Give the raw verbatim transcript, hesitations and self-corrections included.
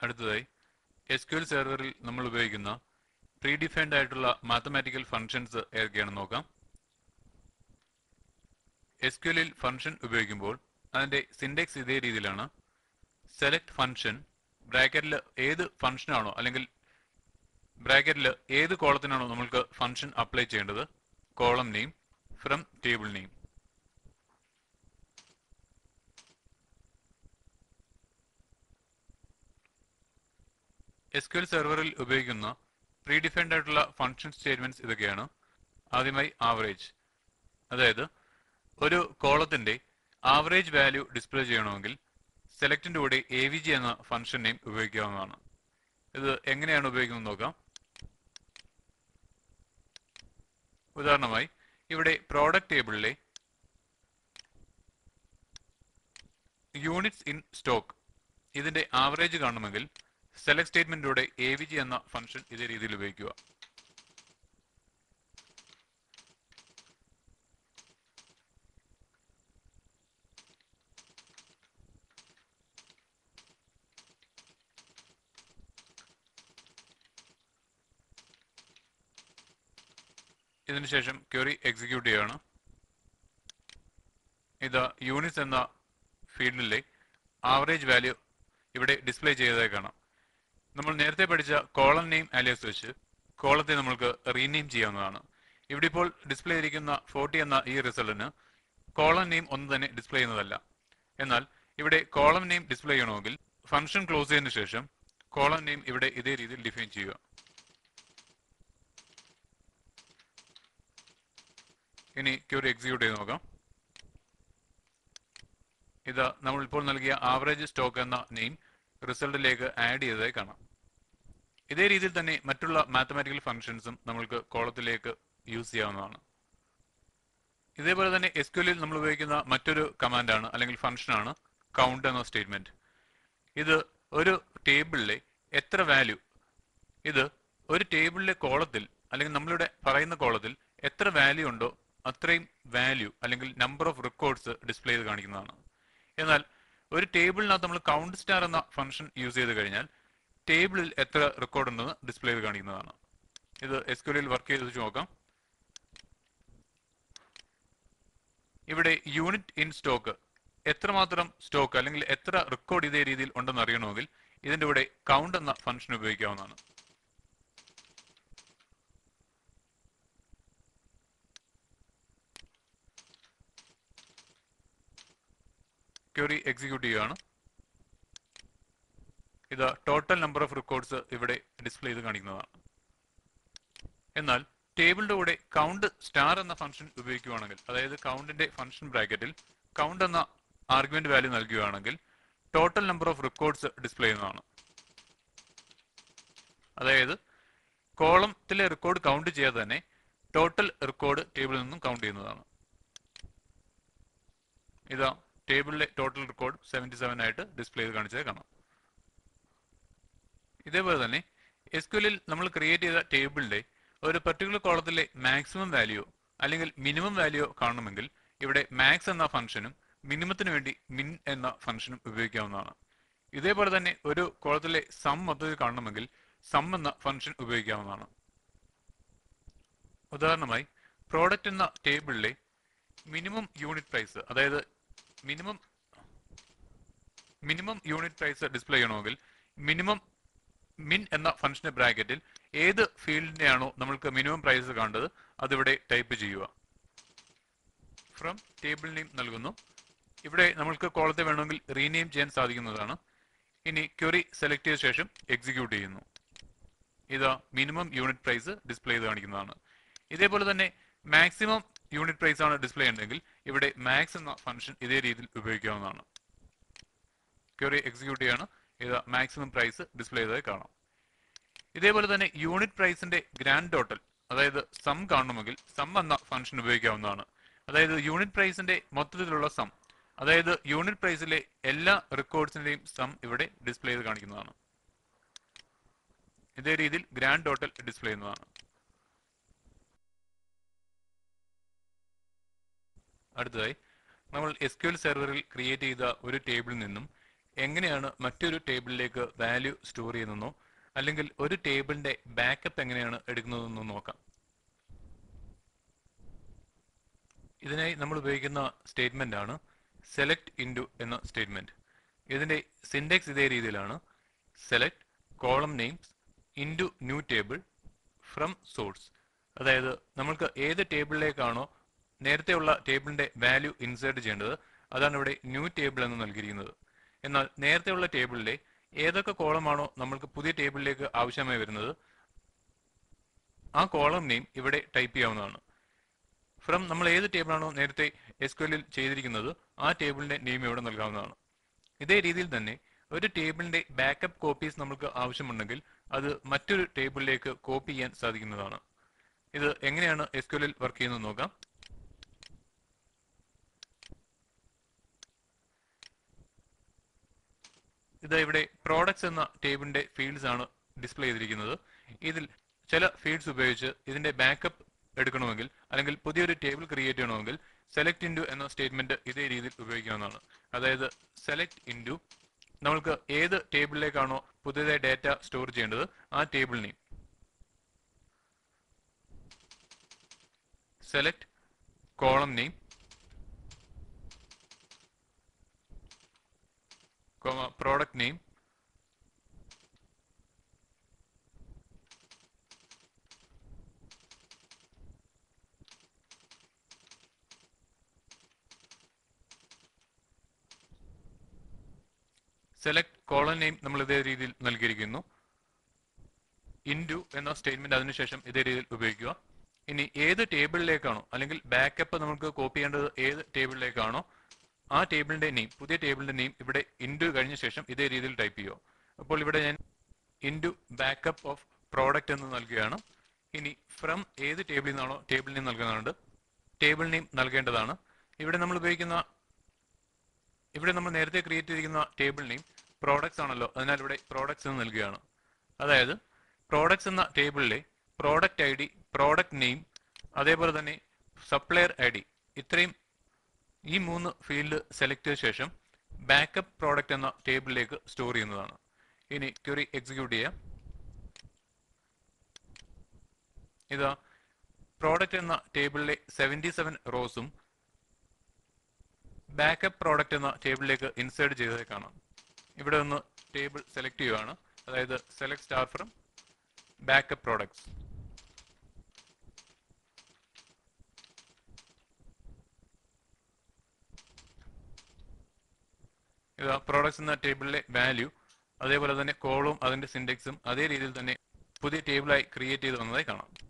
അടുത്തതായി S Q L സെർവറിൽ നമ്മൾ ഉപയോഗിക്കുന്ന പ്രീ ഡിഫൈൻഡ് ആയിട്ടുള്ള മാത്തമാറ്റിക്കൽ ഫംഗ്ഷൻസ് ഏതൊക്കെയാണെന്ന് നോക്കാം. എസ് ക്യു എല്ലിൽ ഫംഗ്ഷൻ ഉപയോഗിക്കുമ്പോൾ അതിന്റെ സിൻഡെക്സ് ഇതേ രീതിയിലാണ്. സെലക്ട് ഫംഗ്ഷൻ ബ്രാക്കറ്റിൽ ഏത് ഫംഗ്ഷനാണോ അല്ലെങ്കിൽ ബ്രാക്കറ്റിൽ ഏത് കോളത്തിനാണോ നമ്മൾക്ക് ഫംഗ്ഷൻ അപ്ലൈ ചെയ്യേണ്ടത്, column name from table name. S Q L സെർവറിൽ ഉപയോഗിക്കുന്ന പ്രീ ഡിഫൈൻഡ് ആയിട്ടുള്ള ഫംഗ്ഷൻ സ്റ്റേറ്റ്മെന്റ്സ് ഇതൊക്കെയാണ്. ആദ്യമായി ആവറേജ്, അതായത് ഒരു കോളത്തിന്റെ ആവറേജ് വാല്യൂ ഡിസ്പ്ലേ ചെയ്യണമെങ്കിൽ സെലക്ടിന്റെ കൂടെ എ വി ജി എന്ന ഫംഗ്ഷൻ നെയിം ഉപയോഗിക്കാവുന്നതാണ്. ഇത് എങ്ങനെയാണ് ഉപയോഗിക്കുന്നത് നോക്കാം. ഉദാഹരണമായി ഇവിടെ പ്രോഡക്റ്റ് ടേബിളിലെ യൂണിറ്റ്സ് ഇൻ സ്റ്റോക്ക് ഇതിന്റെ ആവറേജ് കാണണമെങ്കിൽ സെലക്ട് സ്റ്റേറ്റ്മെന്റിലൂടെ എ വി ജി എന്ന ഫംഗ്ഷൻ ഇതേ രീതിയിൽ ഉപയോഗിക്കുക. ഇതിനുശേഷം ക്വറി എക്സിക്യൂട്ട് ചെയ്യുകയാണ്. ഇത് യൂണിറ്റ്സ് എന്ന ഫീൽഡിലെ ആവറേജ് വാല്യൂ ഇവിടെ ഡിസ്പ്ലേ ചെയ്തതായി കാണാം. നമ്മൾ നേരത്തെ പഠിച്ച കോളം നെയിം ആലിയാസ് വെച്ച് കോളത്തെ നമ്മൾക്ക് റീനെയിം ചെയ്യാവുന്നതാണ്. ഇവിടെ ഇപ്പോൾ ഡിസ്പ്ലേ ചെയ്തിരിക്കുന്ന ഫോർട്ടി എന്ന ഈ റിസൾട്ടിന് കോളം നെയിം ഒന്നും തന്നെ ഡിസ്പ്ലേ ചെയ്യുന്നതല്ല. എന്നാൽ ഇവിടെ കോളം നെയിം ഡിസ്പ്ലേ ചെയ്യണമെങ്കിൽ ഫംഗ്ഷൻ ക്ലോസ് ചെയ്തതിനു ശേഷം കോളം നെയിം ഇവിടെ ഇതേ രീതിയിൽ ഡിഫൈൻ ചെയ്യുക. ഇനി ക്വറി എക്സിക്യൂട്ട് ചെയ്ത് നോക്കാം. ഇത് നമ്മൾ ഇപ്പോൾ നൽകിയ ആവറേജ് സ്റ്റോക്ക് എന്ന നെയിം റിസൾട്ടിലേക്ക് ആഡ് ചെയ്തതായി കാണാം. ഇതേ രീതിയിൽ തന്നെ മറ്റുള്ള മാത്തമാറ്റിക്കൽ ഫംഗ്ഷൻസും നമ്മൾക്ക് കോളത്തിലേക്ക് യൂസ് ചെയ്യാവുന്നതാണ്. ഇതേപോലെ തന്നെ എസ് ക്യു എല്ലിൽ നമ്മൾ ഉപയോഗിക്കുന്ന മറ്റൊരു കമാൻഡാണ് അല്ലെങ്കിൽ ഫംഗ്ഷനാണ് കൗണ്ട് എന്ന സ്റ്റേറ്റ്മെന്റ്. ഇത് ഒരു ടേബിളിലെ എത്ര വാല്യൂ, ഇത് ഒരു ടേബിളിലെ കോളത്തിൽ അല്ലെങ്കിൽ നമ്മളിവിടെ പറയുന്ന കോളത്തിൽ എത്ര വാല്യൂ ഉണ്ടോ അത്രയും വാല്യൂ അല്ലെങ്കിൽ നമ്പർ ഓഫ് റെക്കോർഡ്സ് ഡിസ്പ്ലേ ചെയ്ത് കാണിക്കുന്നതാണ്. എന്നാൽ ഒരു ടേബിളിനകത്ത് നമ്മൾ കൗണ്ട് സ്റ്റാർ എന്ന ഫംഗ്ഷൻ യൂസ് ചെയ്ത് കഴിഞ്ഞാൽ ടേബിളിൽ എത്ര റെക്കോർഡ് ഉണ്ടെന്ന് ഡിസ്പ്ലേ ചെയ്ത് കാണിക്കുന്നതാണ്. ഇത് എസ് ക്യു എല്ലിൽ വർക്ക് ചെയ്ത് വെച്ച് നോക്കാം. ഇവിടെ യൂണിറ്റ് ഇൻ സ്റ്റോക്ക് എത്രമാത്രം സ്റ്റോക്ക് അല്ലെങ്കിൽ എത്ര റെക്കോർഡ് ഇതേ രീതിയിൽ ഉണ്ടെന്ന് അറിയണമെങ്കിൽ ഇതിന്റെ കൂടെ കൗണ്ട് എന്ന ഫംഗ്ഷൻ ഉപയോഗിക്കാവുന്നതാണ്. ക്വറി എക്സിക്യൂട്ട് ചെയ്യുകയാണ്. ഇത് ടോട്ടൽ നമ്പർ ഓഫ് റെക്കോർഡ്സ് ഇവിടെ ഡിസ്പ്ലേ ചെയ്ത് കാണിക്കുന്നതാണ്. എന്നാൽ ടേബിളിന്റെ കൂടെ കൗണ്ട് സ്റ്റാർ എന്ന ഫംഗ്ഷൻ ഉപയോഗിക്കുകയാണെങ്കിൽ, അതായത് കൗണ്ടിന്റെ ഫംഗ്ഷൻ ബ്രാക്കറ്റിൽ കൗണ്ട് എന്ന ആർഗ്യുമെന്റ് വാല്യൂ നൽകുകയാണെങ്കിൽ total number of records display ചെയ്യുന്നതാണ്. അതായത് കോളത്തിലെ റെക്കോർഡ് കൗണ്ട് ചെയ്യാതെ തന്നെ ടോട്ടൽ റെക്കോർഡ് ടേബിളിൽ നിന്നും കൗണ്ട് ചെയ്യുന്നതാണ്. ഇതാ ടേബിളിലെ ടോട്ടൽ റെക്കോർഡ് സെവന്റി സെവൻ ആയിട്ട് ഡിസ്പ്ലേ ചെയ്ത് കാണിച്ചത് കാണാം. ഇതേപോലെ തന്നെ എസ് ക്യു എല്ലിൽ നമ്മൾ ക്രിയേറ്റ് ചെയ്ത ടേബിളിലെ ഒരു പെർട്ടിക്കുലർ കോളത്തിലെ മാക്സിമം വാല്യൂ അല്ലെങ്കിൽ മിനിമം വാല്യൂ കാണണമെങ്കിൽ ഇവിടെ മാക്സ് എന്ന ഫംഗ്ഷനും മിനിമത്തിന് വേണ്ടി മിൻ എന്ന ഫംഗ്ഷനും ഉപയോഗിക്കാവുന്നതാണ്. ഇതേപോലെ തന്നെ ഒരു കോളത്തിലെ സം മൊത്തത്തിൽ കാണണമെങ്കിൽ സം എന്ന ഫംഗ്ഷൻ ഉപയോഗിക്കാവുന്നതാണ്. ഉദാഹരണമായി പ്രോഡക്റ്റ് എന്ന ടേബിളിലെ മിനിമം യൂണിറ്റ് പ്രൈസ്, അതായത് minimum minimum unit price display ചെയ്യണമെങ്കിൽ മിനിമം മിൻ എന്ന ഫംഗ്ഷന്റെ ബ്രാക്കറ്റിൽ ഏത് ഫീൽഡിനെയാണോ നമ്മൾക്ക് മിനിമം പ്രൈസ് കാണേണ്ടത് അതിവിടെ ടൈപ്പ് ചെയ്യുക. ഫ്രം ടേബിൾ നെയിം നൽകുന്നു. ഇവിടെ നമ്മൾക്ക് കോളത്തെ വേണമെങ്കിൽ റീനെയിം ചെയ്യാൻ സാധിക്കുന്നതാണ്. ഇനി ക്വറി സെലക്ട് ചെയ്ത ശേഷം എക്സിക്യൂട്ട് ചെയ്യുന്നു. ഇതാ മിനിമം യൂണിറ്റ് പ്രൈസ് ഡിസ്പ്ലേ ചെയ്ത് കാണിക്കുന്നതാണ്. ഇതേപോലെ തന്നെ മാക്സിമം യൂണിറ്റ് പ്രൈസ് ആണ് ഡിസ്പ്ലേ ഉണ്ടെങ്കിൽ ഇവിടെ മാക്സ് എന്ന ഫംഗ്ഷൻ ഇതേ രീതിയിൽ ഉപയോഗിക്കാവുന്നതാണ്. ക്വറി എക്സിക്യൂട്ട് ചെയ്യാണ്. ഇത് മാക്സിമം പ്രൈസ് ഡിസ്പ്ലേ ചെയ്തതായി കാണാം. ഇതേപോലെ തന്നെ യൂണിറ്റ് പ്രൈസിന്റെ ഗ്രാൻഡ് ടോട്ടൽ, അതായത് സം കാണണമെങ്കിൽ സം എന്ന ഫംഗ്ഷൻ ഉപയോഗിക്കാവുന്നതാണ്. അതായത് യൂണിറ്റ് പ്രൈസിന്റെ മൊത്തത്തിലുള്ള സം, അതായത് യൂണിറ്റ് പ്രൈസിലെ എല്ലാ റെക്കോർഡ്സിന്റെയും സം ഇവിടെ ഡിസ്പ്ലേ ചെയ്ത് കാണിക്കുന്നതാണ്. ഇതേ രീതിയിൽ ഗ്രാൻഡ് ടോട്ടൽ ഡിസ്പ്ലേ ചെയ്യുന്നതാണ്. അടുത്തതായി നമ്മൾ എസ് ക്യു എൽ സെർവറിൽ ക്രിയേറ്റ് ചെയ്ത ഒരു ടേബിളിൽ നിന്നും എങ്ങനെയാണ് മറ്റൊരു ടേബിളിലേക്ക് വാല്യൂ സ്റ്റോർ ചെയ്യുന്നതെന്നോ അല്ലെങ്കിൽ ഒരു ടേബിളിന്റെ ബാക്കപ്പ് എങ്ങനെയാണ് എടുക്കുന്നതെന്നോ നോക്കാം. ഇതിനായി നമ്മൾ ഉപയോഗിക്കുന്ന സ്റ്റേറ്റ്മെന്റ് ആണ് സെലക്ട് ഇൻറ്റു എന്ന സ്റ്റേറ്റ്മെന്റ്. ഇതിന്റെ സിൻഡെക്സ് ഇതേ രീതിയിലാണ്. Select column names into new table from source. അതായത് നമ്മൾക്ക് ഏത് ടേബിളിലേക്കാണോ നേരത്തെയുള്ള ടേബിളിന്റെ വാല്യൂ ഇൻസേർട്ട് ചെയ്യേണ്ടത് അതാണ് ഇവിടെ ന്യൂ ടേബിൾ എന്ന് നൽകിയിരിക്കുന്നത്. എന്നാൽ നേരത്തെയുള്ള ടേബിളിലെ ഏതൊക്കെ കോളമാണോ നമ്മൾക്ക് പുതിയ ടേബിളിലേക്ക് ആവശ്യമായി വരുന്നത് ആ കോളം നെയിം ഇവിടെ ടൈപ്പ് ചെയ്യാവുന്നതാണ്. ഫ്രം നമ്മൾ ഏത് ടേബിളാണോ നേരത്തെ എസ് ക്യു എല്ലിൽ ചെയ്തിരിക്കുന്നത് ആ ടേബിളിന്റെ നെയിം ഇവിടെ നൽകാവുന്നതാണ്. ഇതേ രീതിയിൽ തന്നെ ഒരു ടേബിളിന്റെ ബാക്കപ്പ് കോപ്പീസ് നമുക്ക് ആവശ്യമുണ്ടെങ്കിൽ അത് മറ്റൊരു ടേബിളിലേക്ക് കോപ്പി ചെയ്യാൻ സാധിക്കുന്നതാണ്. ഇത് എങ്ങനെയാണ് എസ് ക്യു എല്ലിൽ വർക്ക് ചെയ്യുന്നത് നോക്കാം. ഇത് ഇവിടെ പ്രോഡക്ട്സ് എന്ന ടേബിളിന്റെ ഫീൽഡ്സ് ആണ് ഡിസ്പ്ലേ ചെയ്തിരിക്കുന്നത്. ഇതിൽ ചില ഫീൽഡ്സ് ഉപയോഗിച്ച് ഇതിന്റെ ബാക്കപ്പ് എടുക്കണമെങ്കിൽ അല്ലെങ്കിൽ പുതിയൊരു ടേബിൾ ക്രിയേറ്റ് ചെയ്യണമെങ്കിൽ സെലക്ട് ഇൻറ്റു എന്ന സ്റ്റേറ്റ്മെന്റ് ഇതേ രീതിയിൽ ഉപയോഗിക്കാവുന്നതാണ്. അതായത് സെലക്ട് ഇൻറ്റു നമ്മൾക്ക് ഏത് ടേബിളിലേക്കാണോ പുതിയതായി ഡാറ്റ സ്റ്റോർ ചെയ്യേണ്ടത് ആ table name. Select column name product name select column name നമ്മൾ ഇതേ രീതിയിൽ നൽകിയിരിക്കുന്നു. ഇൻറ്റു എന്ന സ്റ്റേറ്റ്മെന്റ് അതിനുശേഷം ഇതേ രീതിയിൽ ഉപയോഗിക്കുക. ഇനി ഏത് ടേബിളിലേക്കാണോ അല്ലെങ്കിൽ ബാക്കപ്പ് നമുക്ക് കോപ്പി ചെയ്യേണ്ടത് ഏത് ടേബിളിലേക്കാണോ ആ ടേബിളിന്റെ നെയിം പുതിയ ടേബിളിന്റെ നെയിം ഇവിടെ ഇൻറ്റു കഴിഞ്ഞ ശേഷം ഇതേ രീതിയിൽ ടൈപ്പ് ചെയ്യുക. അപ്പോൾ ഇവിടെ ഞാൻ ഇൻറ്റു ബാക്കപ്പ് ഓഫ് പ്രോഡക്റ്റ് എന്ന് നൽകുകയാണ്. ഇനി ഫ്രം ഏത് ടേബിളിൽ നിന്നാണോ ടേബിൾ നെയിം നൽകുന്നുണ്ട് ടേബിൾ നെയിം നൽകേണ്ടതാണ്. ഇവിടെ നമ്മൾ ഉപയോഗിക്കുന്ന ഇവിടെ നമ്മൾ നേരത്തെ ക്രിയേറ്റ് ചെയ്തിരിക്കുന്ന ടേബിൾ നെയിം പ്രോഡക്ട്സ് ആണല്ലോ, അതിനാൽ ഇവിടെ പ്രോഡക്ട്സ് എന്ന് നൽകുകയാണ്. അതായത് പ്രോഡക്ട്സ് എന്ന ടേബിളിലെ product I D, product name, അതേപോലെ തന്നെ സപ്ലയർ ഐ ഡി ഇത്രയും ഈ മൂന്ന് ഫീൽഡ് സെലക്ട് ചെയ്ത ശേഷം ബാക്കപ്പ് പ്രോഡക്റ്റ് എന്ന ടേബിളിലേക്ക് സ്റ്റോർ ചെയ്യുന്നതാണ്. ഇനി ക്വറി എക്സിക്യൂട്ട് ചെയ്യാം. ഇതാ പ്രോഡക്റ്റ് എന്ന ടേബിളിലെ സെവന്റി സെവൻ റോസും ബാക്കപ്പ് പ്രോഡക്റ്റ് എന്ന ടേബിളിലേക്ക് ഇൻസേർട്ട് ചെയ്തതായി കാണാം. ഇവിടെ ഒന്ന് ടേബിൾ സെലക്ട് ചെയ്യുകയാണ്. അതായത് select star from backup products. ഇതാ പ്രോഡക്ട്സ് എന്ന ടേബിളിലെ വാല്യൂ അതേപോലെ തന്നെ കോളും അതിന്റെ സിൻഡെക്സും അതേ രീതിയിൽ തന്നെ പുതിയ ടേബിളായി ക്രിയേറ്റ് ചെയ്ത് വന്നതായി കാണാം.